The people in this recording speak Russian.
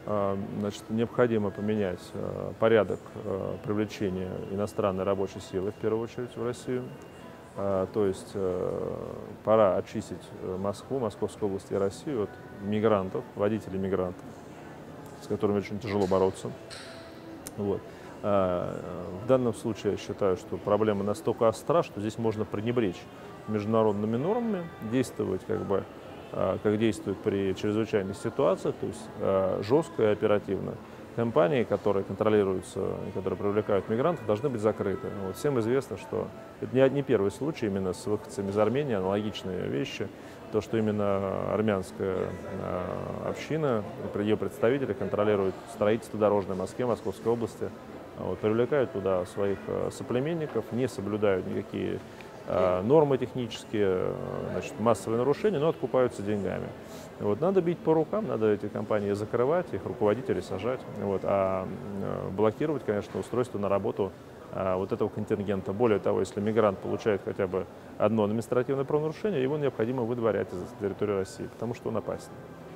Значит, необходимо поменять порядок привлечения иностранной рабочей силы, в первую очередь, в Россию. То есть пора очистить Москву, Московскую область и Россию от мигрантов, водителей мигрантов, с которыми очень тяжело бороться. Вот. В данном случае я считаю, что проблема настолько остра, что здесь можно пренебречь международными нормами, действовать как действуют при чрезвычайных ситуациях, то есть жестко и оперативно. Компании, которые контролируются и которые привлекают мигрантов, должны быть закрыты. Вот. Всем известно, что это не первый случай именно с выходцами из Армении, аналогичные вещи. То, что именно армянская община, ее представители контролируют строительство дорожной в Москве, Московской области, вот, привлекают туда своих соплеменников, не соблюдают никакие нормы технические, значит, массовые нарушения, но откупаются деньгами. Вот, надо бить по рукам, надо эти компании закрывать, их руководителей сажать, вот, блокировать, конечно, устройство на работу вот этого контингента. Более того, если мигрант получает хотя бы одно административное правонарушение, его необходимо выдворять из территории России, потому что он опасен.